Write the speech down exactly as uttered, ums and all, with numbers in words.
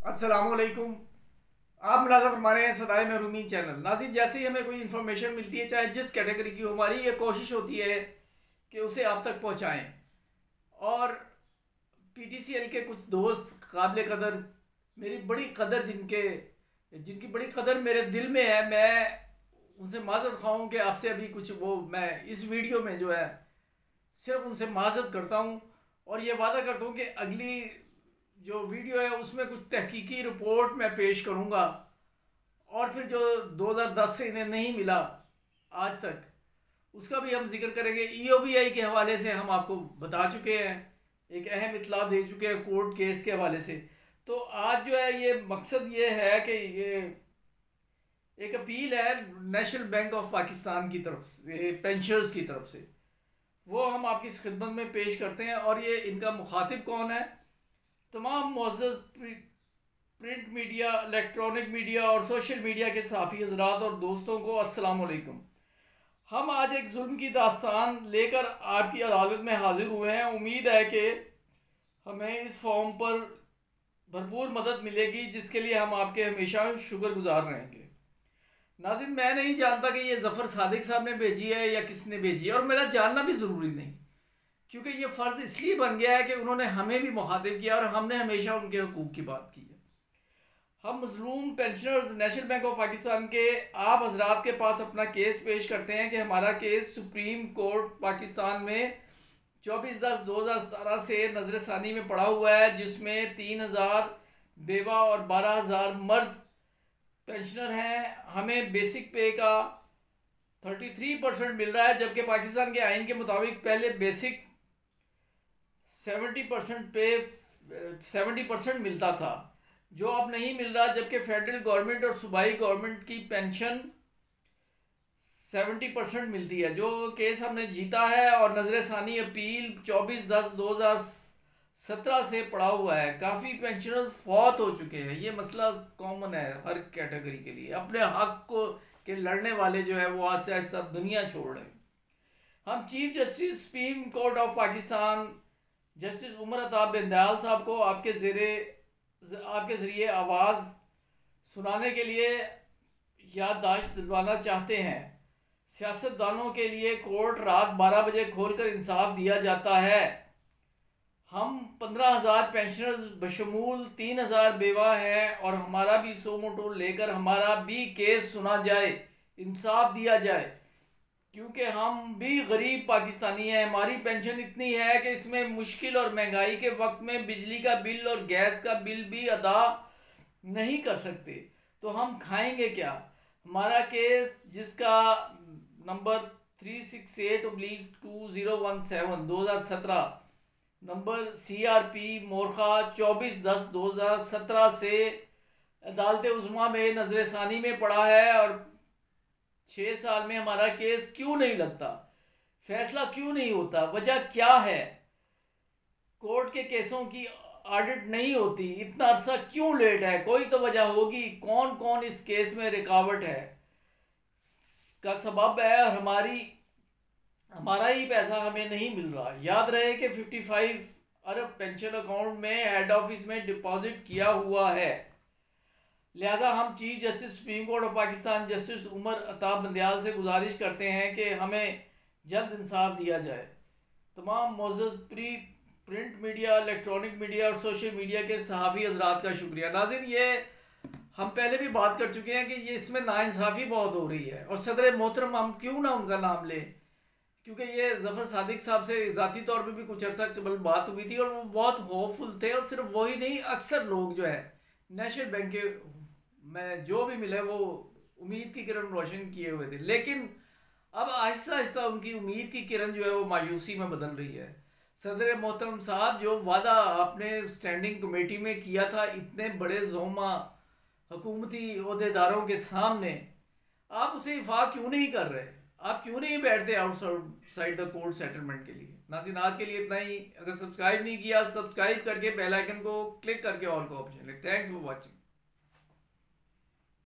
अस्सलामुअलैकुम। आप मुलाज़ा फरमा रहे हैं सदाए महरूमीन चैनल। नाज़रीन, जैसे ही हमें कोई इन्फॉर्मेशन मिलती है, चाहे जिस कैटेगरी की हो, हमारी ये कोशिश होती है कि उसे आप तक पहुंचाएं। और पीटीसीएल के कुछ दोस्त काबिल कदर, मेरी बड़ी कदर जिनके जिनकी बड़ी कदर मेरे दिल में है, मैं उनसे माज़रत ख़्वाह कि आपसे अभी कुछ वो मैं इस वीडियो में जो है सिर्फ उनसे माज़रत करता हूँ और ये वादा करता हूँ कि अगली जो वीडियो है उसमें कुछ तहकीकी रिपोर्ट मैं पेश करूँगा। और फिर जो दो हज़ार दस से इन्हें नहीं मिला आज तक, उसका भी हम जिक्र करेंगे। ईओबीआई के हवाले से हम आपको बता चुके हैं, एक अहम इतला दे चुके हैं कोर्ट केस के हवाले से। तो आज जो है ये मकसद ये है कि ये एक अपील है नेशनल बैंक ऑफ पाकिस्तान की तरफ से, पेंशनर्स की तरफ से, वो हम आपकी खिदमत में पेश करते हैं। और ये इनका मुखातिब कौन है? तमाम मुअज़्ज़ज़ प्रिंट मीडिया, इलेक्ट्रॉनिक मीडिया और सोशल मीडिया के साफ़ी हज़रात और दोस्तों को अस्सलाम वालेकुम। हम आज एक जुल्म की दास्तान लेकर आपकी अदालत में हाजिर हुए हैं। उम्मीद है कि हमें इस फॉर्म पर भरपूर मदद मिलेगी, जिसके लिए हम आपके हमेशा शुक्रगुजार रहेंगे। नाज़रीन, मैं नहीं जानता कि ये ज़फ़र सादिक साहब ने भेजी है या किसने भेजी है, और मेरा जानना भी ज़रूरी नहीं, क्योंकि ये फ़र्ज़ इसलिए बन गया है कि उन्होंने हमें भी मुखातिब किया और हमने हमेशा उनके हुकूक की बात की है। हम मज़लूम pensioners national bank of Pakistan के आप हजरात के पास अपना केस पेश करते हैं कि हमारा केस सुप्रीम कोर्ट पाकिस्तान में चौबीस दस दो हज़ार सतारह से नजर सानी में पड़ा हुआ है, जिसमें तीन हज़ार बेवा और बारह हज़ार मर्द पेंशनर हैं। हमें बेसिक पे का तैंतीस परसेंट मिल रहा है, जबकि पाकिस्तान के आइन के मुताबिक पहले बेसिक सत्तर परसेंट पे सत्तर परसेंट मिलता था, जो अब नहीं मिल रहा। जबकि फेडरल गवर्नमेंट और सूबाई गवर्नमेंट की पेंशन सत्तर परसेंट मिलती है। जो केस हमने जीता है और नजर सानी अपील चौबीस दस दो हज़ार सत्रह से पड़ा हुआ है। काफ़ी पेंशनर फौत हो चुके हैं। ये मसला कॉमन है हर कैटेगरी के लिए। अपने हक को के लड़ने वाले जो है वो आहिस्ता आहिस्ता दुनिया छोड़ रहे हैं। हम chief justice supreme court of Pakistan justice Umar Ata Bandial साहब को आपके ज़ेरे आपके ज़रिए आवाज़ सुनाने के लिए याददाश्त दिलवाना चाहते हैं। सियासतदानों के लिए कोर्ट रात बारह बजे खोलकर इंसाफ दिया जाता है। हम पंद्रह हज़ार पेंशनर्स बशमूल तीन हज़ार बेवा हैं और हमारा भी सो मोटो लेकर हमारा भी केस सुना जाए, इंसाफ दिया जाए, क्योंकि हम भी गरीब पाकिस्तानी हैं। हमारी पेंशन इतनी है कि इसमें मुश्किल और महंगाई के वक्त में बिजली का बिल और गैस का बिल भी अदा नहीं कर सकते, तो हम खाएंगे क्या? हमारा केस जिसका number three six eight oblique two zero one seven दो हज़ार सत्रह नंबर सी आर पी मोरखा चौबीस दस दो हज़ार सत्रह से अदालत उज़्मा में नजर सानी में पड़ा है। और छः साल में हमारा केस क्यों नहीं लगता? फैसला क्यों नहीं होता? वजह क्या है? कोर्ट के केसों की ऑडिट नहीं होती, इतना अरसा क्यों लेट है? कोई तो वजह होगी। कौन कौन इस केस में रुकावट है का सबब है, और हमारी हमारा ही पैसा हमें नहीं मिल रहा। याद रहे कि पचपन अरब पेंशन अकाउंट में हेड ऑफिस में डिपॉजिट किया हुआ है। लिहाजा हम chief justice supreme court of Pakistan justice Umar Ata Bandial से गुजारिश करते हैं कि हमें जल्द इंसाफ दिया जाए। तमाम मुअज़्ज़ज़ pre print media, electronic media और सोशल मीडिया के सहाफ़ी हज़रात का शुक्रिया। नाज़रीन, ये हम पहले भी बात कर चुके हैं कि ये इसमें नाइंसाफ़ी बहुत हो रही है, और सदर मोहतरम हम क्यों ना उनका नाम लें, क्योंकि ये ज़फ़र सादिक साहब से ज़ाती तौर पे भी कुछ अर्सा कबल बात हुई थी और वो बहुत होपफुल थे। और सिर्फ वही नहीं, अक्सर लोग जो है नेशनल बैंक के में जो भी मिले वो उम्मीद की किरण रोशन किए हुए थे, लेकिन अब आहिस्ता आहिस्ता उनकी उम्मीद की किरण जो है वो मायूसी में बदल रही है। सदर मोहतरम साहब जो वादा आपने स्टैंडिंग कमेटी में किया था, इतने बड़े ज़ोमा हुकूमती अहदेदारों के सामने, आप उसे इफा क्यों नहीं कर रहे? आप क्यों नहीं बैठते आउटसाइड द कोर्ट सेटलमेंट के लिए? नाज़रीन, आज के लिए इतना ही। अगर सब्सक्राइब नहीं किया, सब्सक्राइब करके बेल आइकन को क्लिक करके ऑल को ऑप्शन ले। Thanks for watching.